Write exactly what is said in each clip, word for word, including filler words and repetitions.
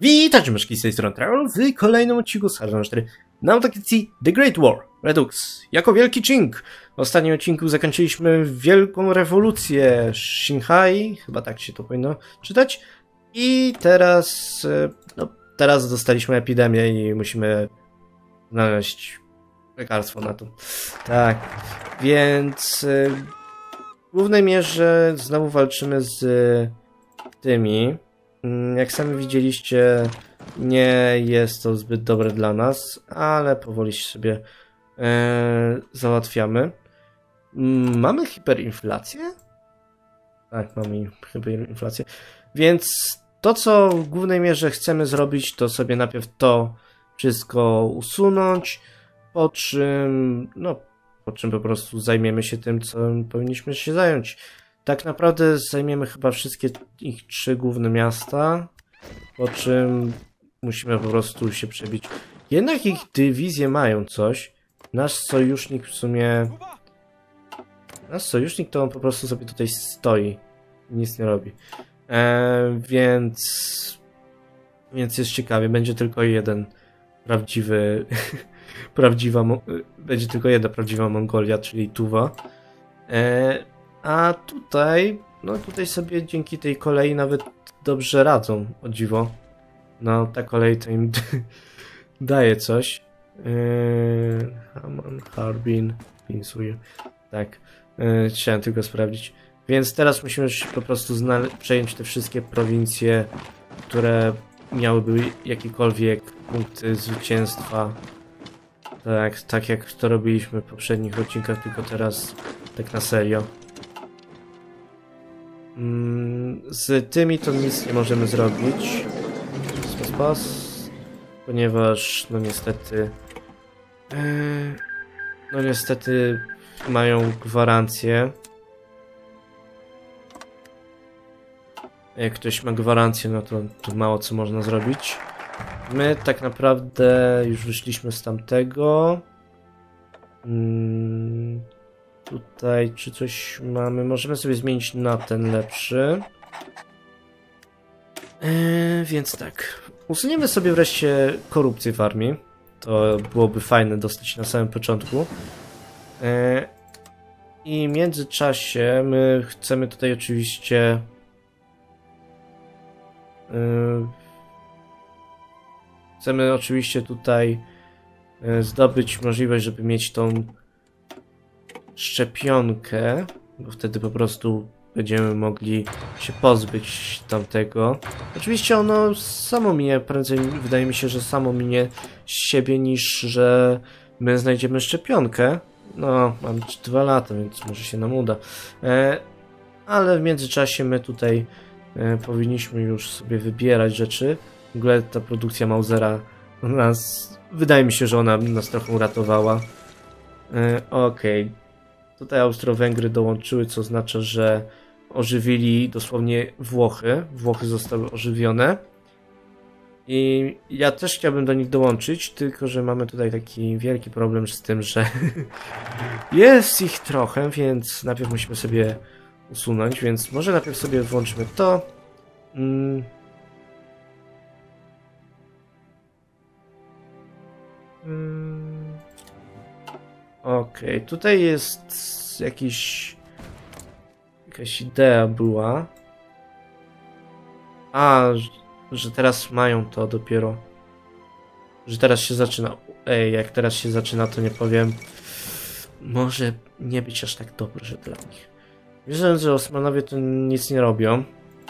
Witajcie myszki z tej strony Travel w kolejnym odcinku z Hardline cztery na autokicji The Great War Redux jako wielki Qing. W ostatnim odcinku zakończyliśmy wielką rewolucję Xinhai, chyba tak się to powinno czytać. I teraz, no, teraz dostaliśmy epidemię i musimy znaleźć lekarstwo na to. Tak, więc w głównej mierze znowu walczymy z tymi. Jak sami widzieliście, nie jest to zbyt dobre dla nas, ale powoli sobie e, załatwiamy. Mamy hiperinflację? Tak, mamy hiperinflację. Więc to, co w głównej mierze chcemy zrobić, to sobie najpierw to wszystko usunąć, po czym, no, po czym po prostu zajmiemy się tym, co powinniśmy się zająć. Tak naprawdę zajmiemy chyba wszystkie ich trzy główne miasta, po czym musimy po prostu się przebić. Jednak ich dywizje mają coś. Nasz sojusznik w sumie... Nasz sojusznik to on po prostu sobie tutaj stoi. Nic nie robi. Eee, więc... Więc jest ciekawie. Będzie tylko jeden prawdziwy... prawdziwa... Będzie tylko jedna prawdziwa Mongolia, czyli Tuwa. Eee, A tutaj, no tutaj sobie dzięki tej kolei nawet dobrze radzą, o dziwo. No ta kolej to im daje coś. Yy, Haman, Harbin, Pinsui. Tak, yy, chciałem tylko sprawdzić. Więc teraz musimy po prostu przejąć te wszystkie prowincje, które miałyby jakiekolwiek punkty zwycięstwa. Tak, tak jak to robiliśmy w poprzednich odcinkach, tylko teraz tak na serio. Z tymi to nic nie możemy zrobić, spas, spas, ponieważ no niestety no niestety mają gwarancję. Jak ktoś ma gwarancję, no to, to mało co można zrobić. My tak naprawdę już wyszliśmy z tamtego. Hmm. Tutaj, czy coś mamy? Możemy sobie zmienić na ten lepszy. Eee, więc tak. Usuniemy sobie wreszcie korupcję w armii. To byłoby fajne dostać na samym początku. Eee, I w międzyczasie my chcemy tutaj oczywiście... Eee, chcemy oczywiście tutaj e, zdobyć możliwość, żeby mieć tą szczepionkę, bo wtedy po prostu będziemy mogli się pozbyć tamtego. Oczywiście ono samo minie, prędzej wydaje mi się, że samo minie z siebie, niż że my znajdziemy szczepionkę. No, mam dwa lata, więc może się nam uda. E, ale w międzyczasie my tutaj e, powinniśmy już sobie wybierać rzeczy. W ogóle ta produkcja Mausera nas, wydaje mi się, że ona nas trochę uratowała. E, Okej. Okay. Tutaj Austro-Węgry dołączyły, co oznacza, że ożywili dosłownie Włochy. Włochy zostały ożywione. I ja też chciałbym do nich dołączyć, tylko że mamy tutaj taki wielki problem z tym, że jest ich trochę, więc najpierw musimy sobie usunąć, więc może najpierw sobie włączmy to. Mm. Mm. Okej, okay, tutaj jest jakiś... jakaś idea była. A, że teraz mają to dopiero. Że teraz się zaczyna. Ej, jak teraz się zaczyna, to nie powiem. Może nie być aż tak dobrze dla nich. Wierzę, że Osmanowie to nic nie robią.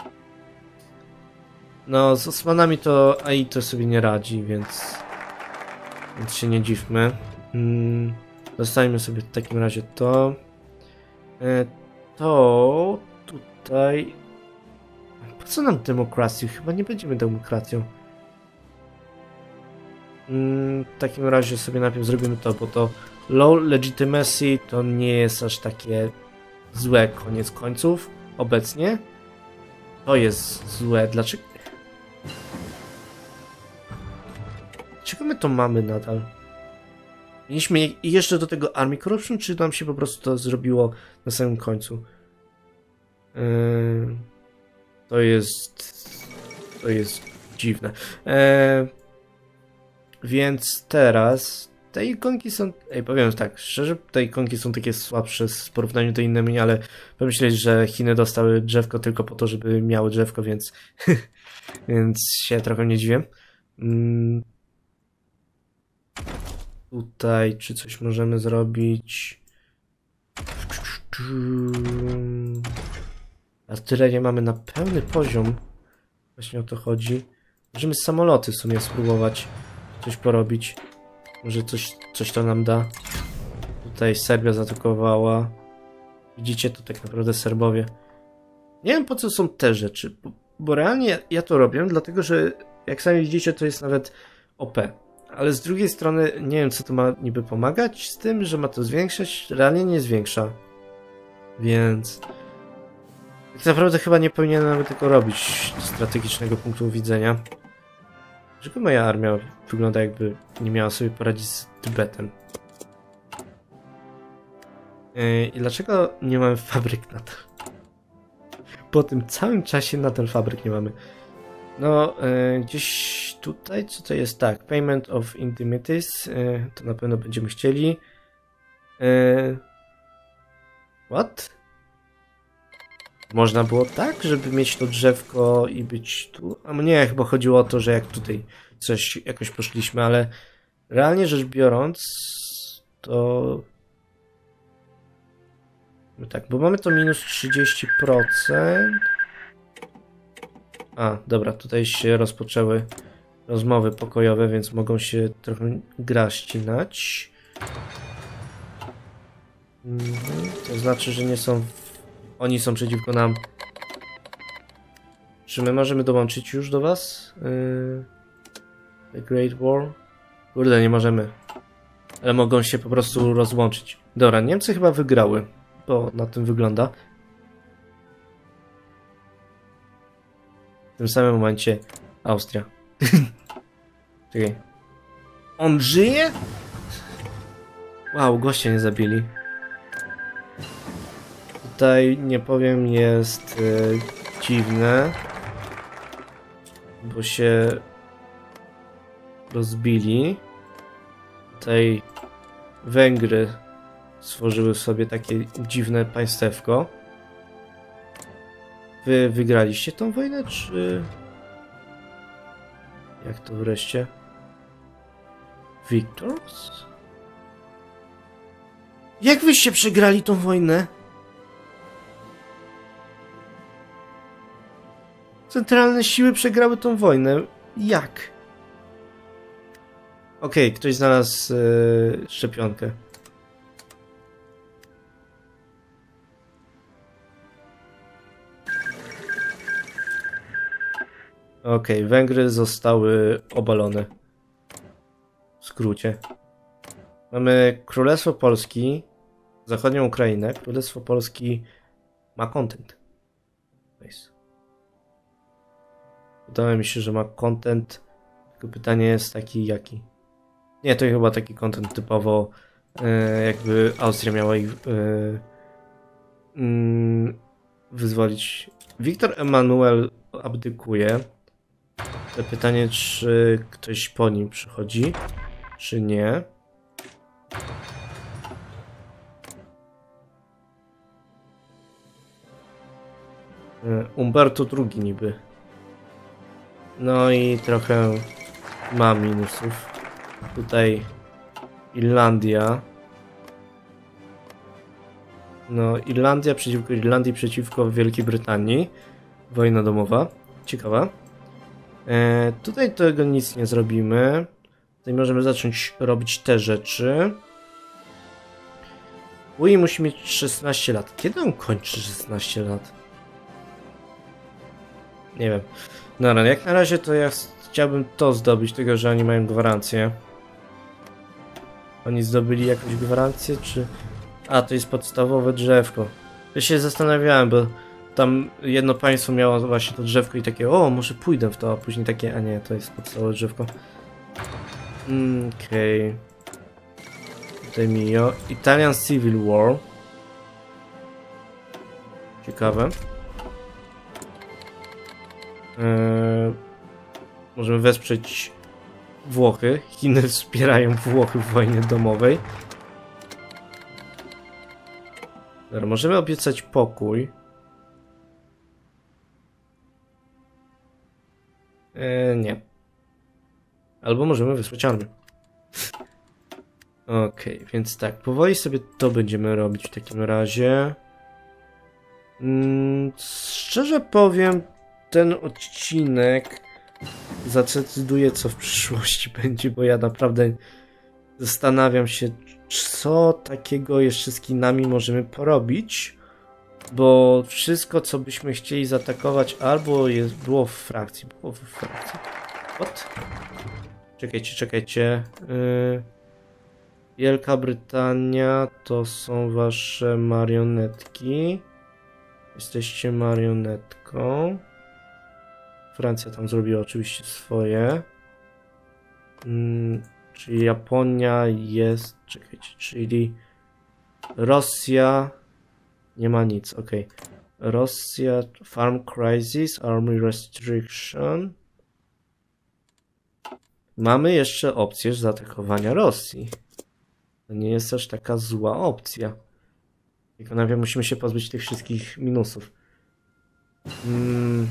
No, z Osmanami to A I to sobie nie radzi, więc... Więc się nie dziwmy. Hmm. Zostańmy sobie w takim razie to. E, to tutaj. Po co nam demokracja? Chyba nie będziemy demokracją. Mm, w takim razie sobie najpierw zrobimy to, bo to low legitimacy to nie jest aż takie złe koniec końców obecnie. To jest złe. Dlaczego? Dlaczego my to mamy nadal? Mieliśmy jeszcze do tego Army Corruption, czy nam się po prostu to zrobiło na samym końcu? Yy, to jest... To jest dziwne. E, więc teraz te ikonki są... Ej, powiem tak, szczerze, te ikonki są takie słabsze w porównaniu do innymi, ale pomyśleć, że Chiny dostały drzewko tylko po to, żeby miały drzewko, więc... więc się trochę nie dziwię. Mm. Tutaj, czy coś możemy zrobić? Artylerię mamy na pełny poziom. Właśnie o to chodzi. Możemy samoloty w sumie spróbować coś porobić. Może coś, coś to nam da. Tutaj Serbia zaatakowała. Widzicie, to tak naprawdę Serbowie. Nie wiem, po co są te rzeczy, bo, bo realnie ja to robię, dlatego że jak sami widzicie, to jest nawet O P. Ale z drugiej strony nie wiem, co to ma niby pomagać z tym, że ma to zwiększać. Realnie nie zwiększa. Więc... tak naprawdę chyba nie powinienem nawet tego robić z strategicznego punktu widzenia. Dlaczego moja armia wygląda, jakby nie miała sobie poradzić z Tybetem? Yy, I dlaczego nie mamy fabryk nadal? Po tym całym czasie nadal fabryk nie mamy. No, yy, gdzieś tutaj, co to jest? Tak, Payment of Indemnities, yy, to na pewno będziemy chcieli. Yy, what? Można było tak, żeby mieć to drzewko i być tu? A nie, chyba chodziło o to, że jak tutaj coś jakoś poszliśmy, ale realnie rzecz biorąc, to... no tak, bo mamy to minus trzydzieści procent. A, dobra, tutaj się rozpoczęły rozmowy pokojowe, więc mogą się trochę gra ścinać. Mhm, to znaczy, że nie są... Oni są przeciwko nam. Czy my możemy dołączyć już do was? Yy... The Great War? Kurde, nie możemy. Ale mogą się po prostu rozłączyć. Dobra, Niemcy chyba wygrały. Bo na tym wygląda. W tym samym momencie Austria. Czekaj. On żyje? Wow, goście nie zabili. Tutaj, nie powiem, jest yy, dziwne. Bo się rozbili. Tutaj Węgry stworzyły sobie takie dziwne państewko. Wy wygraliście tą wojnę, czy... jak to wreszcie? Victors? Jak wyście przegrali tą wojnę? Centralne siły przegrały tą wojnę. Jak? Okej, okay, ktoś znalazł yy, szczepionkę. Okej, okay, Węgry zostały obalone. W skrócie. Mamy Królestwo Polski, zachodnią Ukrainę. Królestwo Polski ma content. Nice. Wydaje mi się, że ma content. Tylko pytanie jest taki, jaki? Nie, to chyba taki content typowo e, jakby Austria miała ich e, mm, wyzwolić. Wiktor Emanuel abdykuje. To pytanie, czy ktoś po nim przychodzi, czy nie. E, Umberto drugi niby. No i trochę ma minusów. Tutaj Irlandia. No, Irlandia przeciwko Irlandii, przeciwko Wielkiej Brytanii. Wojna domowa. Ciekawa. E, tutaj tego nic nie zrobimy. Tutaj możemy zacząć robić te rzeczy. Louis musi mieć szesnaście lat. Kiedy on kończy szesnaście lat? Nie wiem. No, no, jak na razie to ja chciałbym to zdobyć, tylko że oni mają gwarancję. Oni zdobyli jakąś gwarancję, czy... A, to jest podstawowe drzewko. Ja się zastanawiałem, bo tam jedno państwo miało właśnie to drzewko i takie, o, może pójdę w to, a później takie, a nie, to jest podstawowe drzewko. Mm, okej. Okay. Tutaj Mio. Italian Civil War. Ciekawe. Eee, Możemy wesprzeć Włochy. Chiny wspierają Włochy w wojnie domowej. Dobra, możemy obiecać pokój. Eee, nie. Albo możemy wysłać armię. Okej, okay, więc tak, powoli sobie to będziemy robić w takim razie. Mm, szczerze powiem, ten odcinek zadecyduje, co w przyszłości będzie, bo ja naprawdę zastanawiam się, co takiego jeszcze z Chinami możemy porobić, bo wszystko, co byśmy chcieli zaatakować, albo jest, było w frakcji, było w frakcji. What? Czekajcie, czekajcie. Yy... Wielka Brytania to są wasze marionetki. Jesteście marionetką. Francja tam zrobiła oczywiście swoje. Hmm, czyli Japonia jest... Czekajcie, czyli Rosja... Nie ma nic, ok. Rosja... Farm Crisis, Army Restriction. Mamy jeszcze opcję zaatakowania Rosji. To nie jest aż taka zła opcja. Tylko najpierw musimy się pozbyć tych wszystkich minusów. Hmm.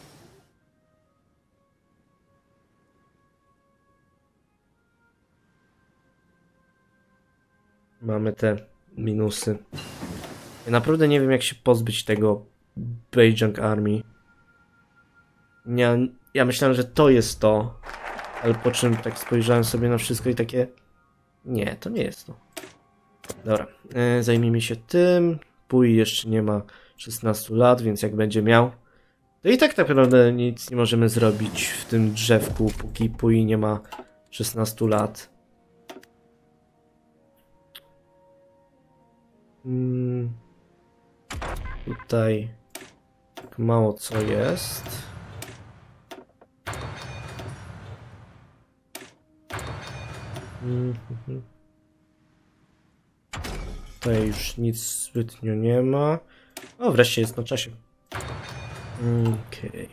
Mamy te minusy. Ja naprawdę nie wiem, jak się pozbyć tego Beijing Army. Ja, ja myślałem, że to jest to. Ale po czym tak spojrzałem sobie na wszystko i takie... Nie, to nie jest to. Dobra, e, zajmijmy się tym. Pui jeszcze nie ma szesnastu lat, więc jak będzie miał... To i tak naprawdę nic nie możemy zrobić w tym drzewku, póki Pui nie ma szesnastu lat. Hmm. Tutaj tak mało co jest. Mm-hmm. Tutaj już nic zbytnio nie ma. O, wreszcie jest na czasie. Okej. Okay.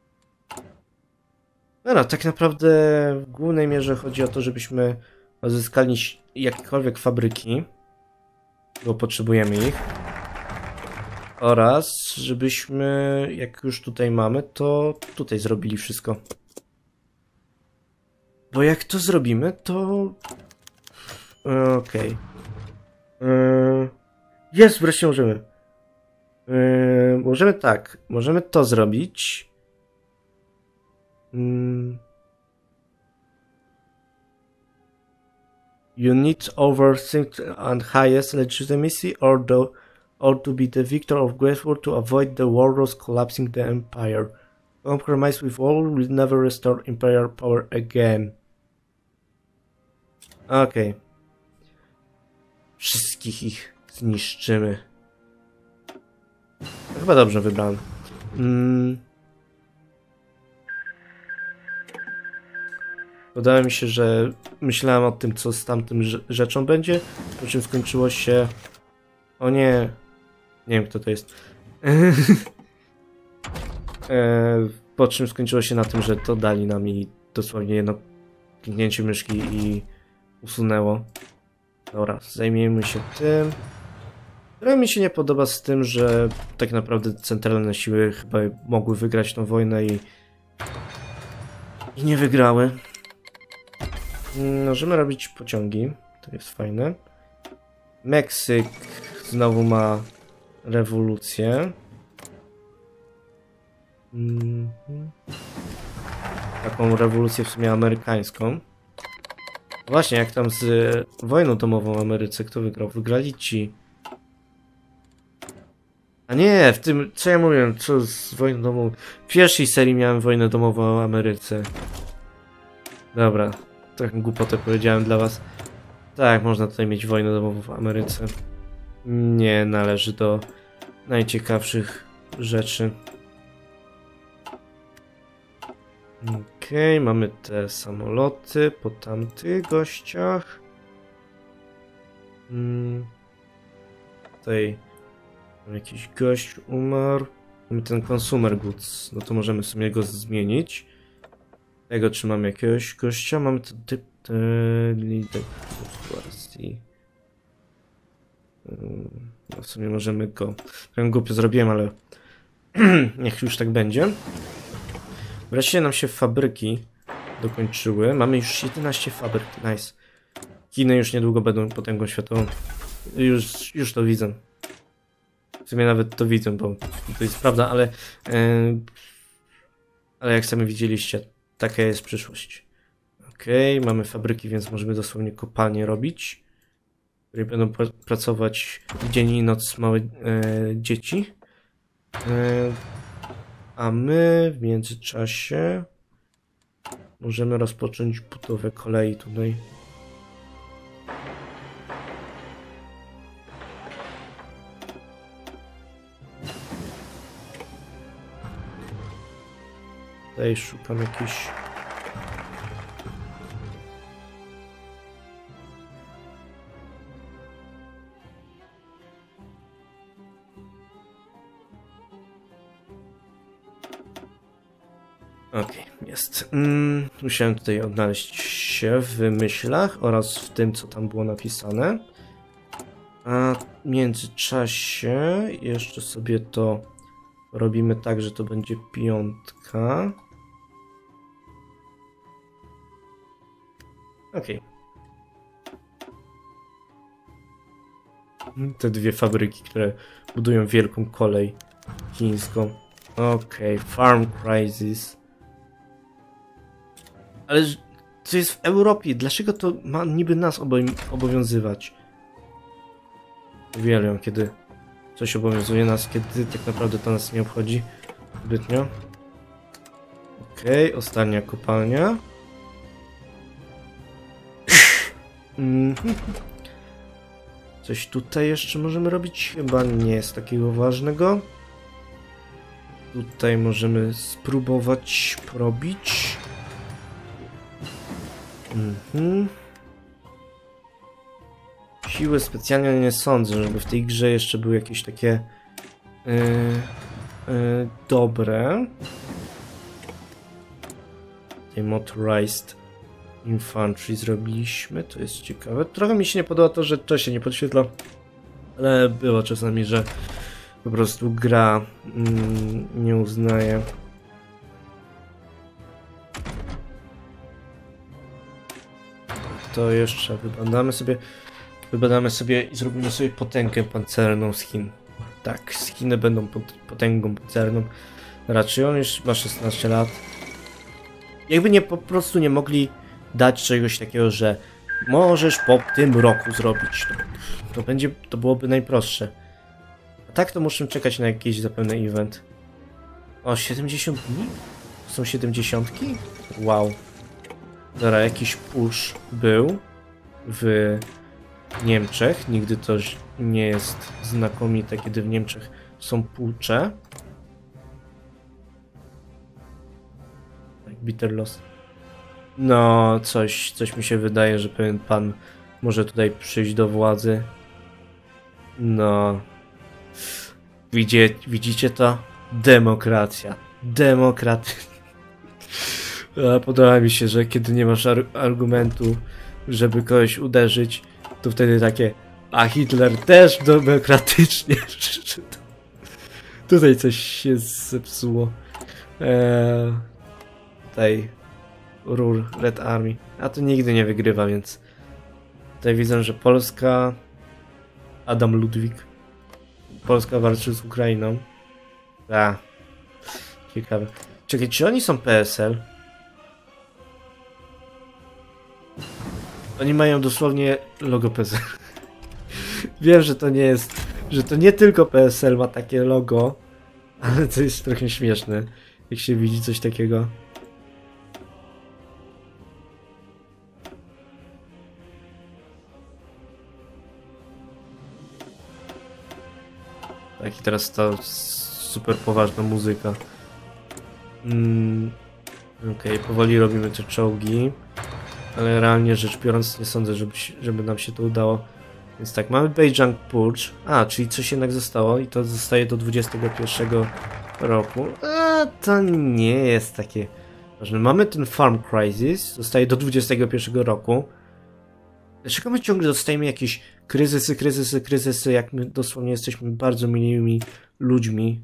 Dobra, tak naprawdę w głównej mierze chodzi o to, żebyśmy uzyskali jakiekolwiek fabryki, bo potrzebujemy ich. Oraz żebyśmy, jak już tutaj mamy, to tutaj zrobili wszystko. Bo jak to zrobimy, to... Okej. Okay. Jest, wreszcie możemy. Yy, możemy tak. Możemy to zrobić. Yy. You need overthink and highest legitimacy or, the, or to be the victor of Great War to avoid the warlords collapsing the empire. Compromise with all will never restore imperial power again. Okej. Okay. Wszystkich ich zniszczymy. No, chyba dobrze wybrałem. Mm. Wydaje mi się, że myślałem o tym, co z tamtym rzeczą będzie, po czym skończyło się... O nie... Nie wiem, kto to jest. e, po czym skończyło się na tym, że to dali nam i dosłownie jedno kliknięcie myszki i usunęło. Dobra, zajmiemy się tym. Trochę mi się nie podoba z tym, że tak naprawdę centralne siły chyba mogły wygrać tą wojnę i... I nie wygrały. Możemy robić pociągi. To jest fajne. Meksyk znowu ma rewolucję. Taką rewolucję w sumie amerykańską. Właśnie, jak tam z wojną domową w Ameryce, kto wygrał? Wygrali ci. A nie, w tym, co ja mówię, co z wojną domową? W pierwszej serii miałem wojnę domową w Ameryce. Dobra, trochę głupotę powiedziałem dla was. Tak, można tutaj mieć wojnę domową w Ameryce. Nie należy do najciekawszych rzeczy. Okej, okay, mamy te samoloty po tamtych gościach. Hmm. Tutaj jakiś gość umarł. Mamy ten consumer goods, no to możemy sobie go zmienić. Tego trzymamy jakiegoś gościa. Mamy to typ lider sytuacji. No w sumie możemy go... Trochę głupio zrobiłem, ale niech już tak będzie. Wreszcie nam się fabryki dokończyły. Mamy już jedenaście fabryk. Nice. Chiny już niedługo będą potęgą światową. Już, już to widzę. W sumie nawet to widzę, bo to jest prawda, ale yy, ale jak sami widzieliście, taka jest przyszłość. Okej, okay, mamy fabryki, więc możemy dosłownie kopalnie robić, w której będą pr pracować dzień i noc małe yy, dzieci. Yy, a my w międzyczasie możemy rozpocząć budowę kolei tutaj. Tutaj szukam jakiś... Okej, okay, jest. Mm, musiałem tutaj odnaleźć się w myślach oraz w tym, co tam było napisane. A w międzyczasie jeszcze sobie to robimy tak, że to będzie piątka. Okej. Okay. Te dwie fabryki, które budują wielką kolej chińską. Okej, okay. Farm Crisis. Ale to jest w Europie. Dlaczego to ma niby nas obowiązywać? Uwielbiam, kiedy coś obowiązuje nas, kiedy tak naprawdę to nas nie obchodzi zbytnio. Okej, okay, ostatnia kopalnia. Coś tutaj jeszcze możemy robić? Chyba nie jest takiego ważnego. Tutaj możemy spróbować porobić. Mhm. Siły specjalnie nie sądzę, żeby w tej grze jeszcze były jakieś takie yy, yy, dobre. Tutaj Motorized Infantry zrobiliśmy, to jest ciekawe. Trochę mi się nie podoba to, że to się nie podświetla, ale było czasami, że po prostu gra mm, nie uznaje. To jeszcze wybadamy sobie, wybadamy sobie i zrobimy sobie potęgę pancerną z Chin. Tak, z Chiny będą pot potęgą pancerną. Raczej on już ma szesnaście lat. Jakby nie po prostu nie mogli dać czegoś takiego, że możesz po tym roku zrobić. To, to będzie, to byłoby najprostsze. A tak to muszę czekać na jakiś zapewne event. O, siedemdziesiąt dni? To są siedemdziesiątki? Wow. Dobra, jakiś push był w Niemczech. Nigdy to nie jest znakomite, kiedy w Niemczech są pucze. Tak, bitter loss. No, coś, coś mi się wydaje, że pewien pan może tutaj przyjść do władzy. No. Widzicie, widzicie to? Demokracja. Demokracja. Podoba mi się, że kiedy nie masz ar argumentu, żeby kogoś uderzyć, to wtedy takie, a Hitler też demokratycznie. Tutaj coś się zepsuło. Eee, tutaj Ruhr, Red Army. A to nigdy nie wygrywa, więc tutaj widzę, że Polska, Adam Ludwik, Polska walczy z Ukrainą. A, ciekawe. Czekaj, czy oni są P S L? Oni mają dosłownie logo P S L. Wiem, że to nie jest, że to nie tylko P S L ma takie logo, ale to jest trochę śmieszne, jak się widzi coś takiego. Tak, i teraz ta super poważna muzyka. Mm, Okej, okay, powoli robimy te czołgi. Ale realnie rzecz biorąc nie sądzę, żeby, żeby nam się to udało. Więc tak, mamy Beijing Purge. A, czyli coś jednak zostało i to zostaje do dwudziestego pierwszego roku. A, to nie jest takie Ważne, mamy ten Farm Crisis, zostaje do dwudziestego pierwszego roku. Dlaczego my ciągle dostajemy jakieś kryzysy, kryzysy, kryzysy, jak my dosłownie jesteśmy bardzo miłymi ludźmi.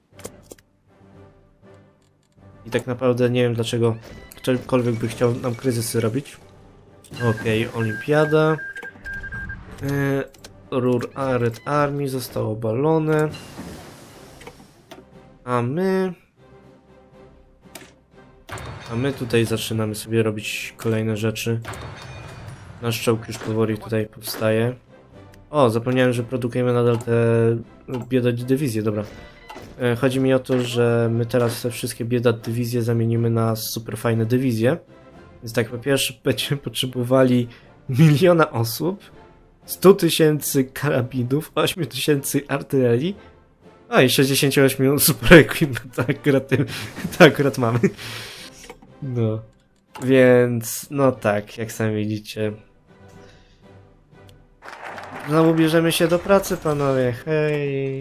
I tak naprawdę nie wiem, dlaczego ktokolwiek by chciał nam kryzysy robić. Okej, okay, olimpiada. Yy, Rur Red Army zostało obalone. A my... A my tutaj zaczynamy sobie robić kolejne rzeczy. Nasz czołg już powoli tutaj powstaje. O, zapomniałem, że produkujemy nadal te biedat dywizje, dobra. E, chodzi mi o to, że my teraz te wszystkie biedat dywizje zamienimy na super fajne dywizje. Więc tak, po pierwsze będziemy potrzebowali miliona osób, sto tysięcy karabinów, osiem tysięcy artylerii, a i sześćdziesiąt osiem super equipment, tak akurat, to akurat mamy. No, więc, no tak, jak sami widzicie. Znowu bierzemy się do pracy, panowie, hej.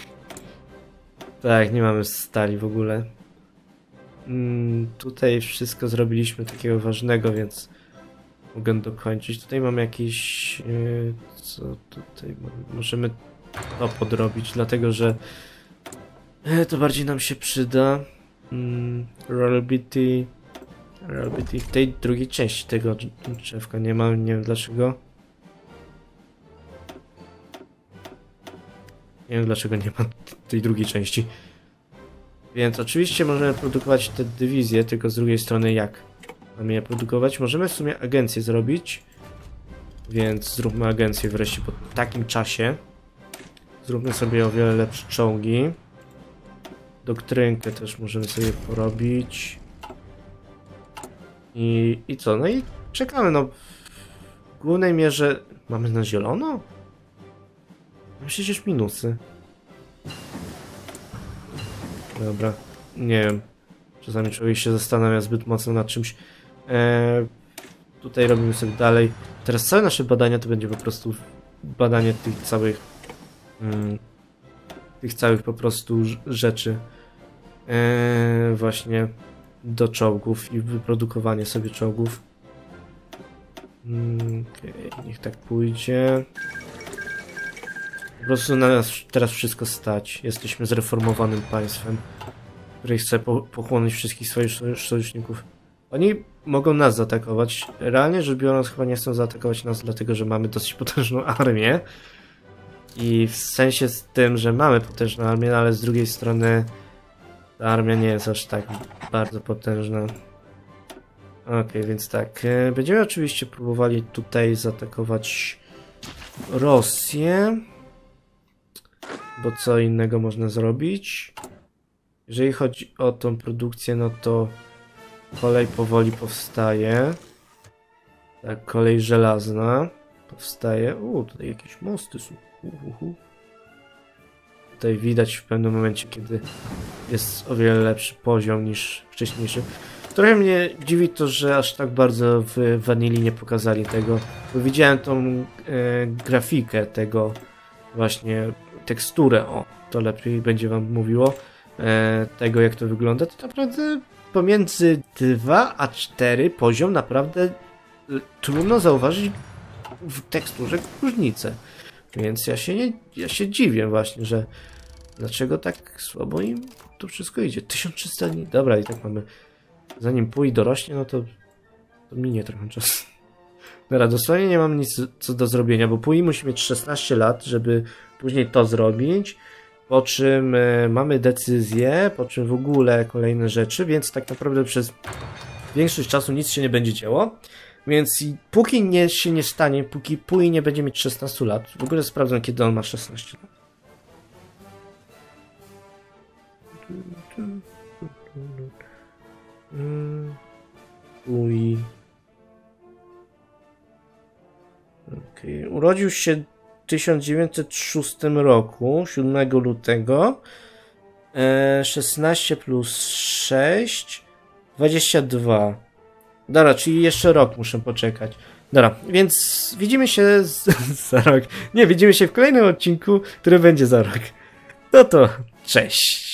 Tak, nie mamy stali w ogóle. Mm, tutaj wszystko zrobiliśmy takiego ważnego, więc mogę dokończyć. Tutaj mamy jakieś... Yy, co tutaj mamy? Możemy to podrobić, dlatego że yy, to bardziej nam się przyda. Mm, Reliability... Reliability w tej drugiej części tego drzewka nie ma, nie wiem dlaczego. Nie wiem dlaczego nie ma tej drugiej części. Więc oczywiście możemy produkować te dywizje, tylko z drugiej strony jak mamy je produkować? Możemy w sumie agencję zrobić. Więc zróbmy agencję wreszcie po takim czasie. Zróbmy sobie o wiele lepsze czołgi. Doktrynkę też możemy sobie porobić. I, i co? No i czekamy, no. W głównej mierze mamy na zielono? Mam przecież minusy. Dobra, nie wiem. Czasami człowiek się zastanawia zbyt mocno nad czymś. Eee, tutaj robimy sobie dalej. Teraz całe nasze badania to będzie po prostu badanie tych całych mm, tych całych po prostu rzeczy eee, właśnie do czołgów i wyprodukowanie sobie czołgów. Mm, okay, niech tak pójdzie. Po prostu na nas teraz wszystko stać. Jesteśmy zreformowanym państwem, które chce po pochłonąć wszystkich swoich sojuszników. Oni mogą nas zaatakować. Realnie rzecz biorąc chyba nie chcą zaatakować nas, dlatego że mamy dosyć potężną armię. I w sensie z tym, że mamy potężną armię, ale z drugiej strony ta armia nie jest aż tak bardzo potężna. Okej, okay, więc tak. Będziemy oczywiście próbowali tutaj zaatakować Rosję. Bo co innego można zrobić? Jeżeli chodzi o tą produkcję, no to kolej powoli powstaje. Tak, kolej żelazna powstaje. U, tutaj jakieś mosty są. Uh, uh, uh. Tutaj widać w pewnym momencie, kiedy jest o wiele lepszy poziom niż wcześniejszy. Trochę mnie dziwi to, że aż tak bardzo w Vanilli nie pokazali tego. Bo widziałem tą e, grafikę tego właśnie, teksturę, o, to lepiej będzie wam mówiło, e, tego jak to wygląda, to naprawdę pomiędzy dwa a cztery poziom naprawdę e, trudno zauważyć w teksturze różnicę. Więc ja się nie, ja się dziwię właśnie, że dlaczego tak słabo im to wszystko idzie. tysiąc trzysta dni, dobra, i tak mamy, zanim pój dorośnie, no to, to minie trochę czasu. Dobra, dosłownie nie mam nic co do zrobienia, bo pój musi mieć szesnaście lat, żeby później to zrobić, po czym y, mamy decyzję, po czym w ogóle kolejne rzeczy, więc tak naprawdę przez większość czasu nic się nie będzie działo. Więc i póki nie się nie stanie, póki pój nie będzie mieć szesnastu lat, w ogóle sprawdzam, kiedy on ma szesnaście lat. Pój. Okay. Urodził się w tysiąc dziewięćset szóstym roku, siódmego lutego. E, szesnaście plus sześć, dwadzieścia dwa. Dobra, czyli jeszcze rok muszę poczekać. Dobra, więc widzimy się z, za rok. Nie, widzimy się w kolejnym odcinku, który będzie za rok. No to cześć.